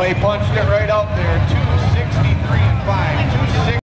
he punched it right out there. 263 and 5.